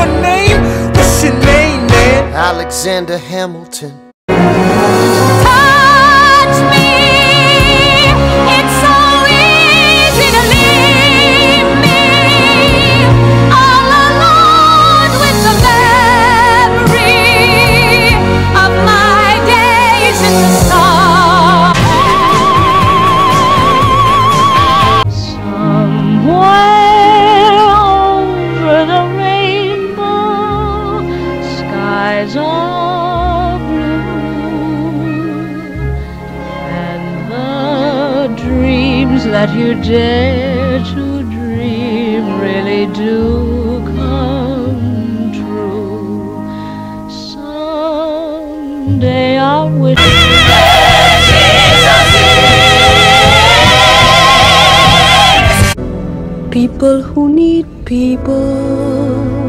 my name? What's your name, man? Alexander Hamilton. Touch me. It's so easy to leave me all alone with the memory of my days in the sun. Somewhere over the rainbow, skies are blue, and the dreams that you dare to dream really do come true. Someday I'll wish people who need people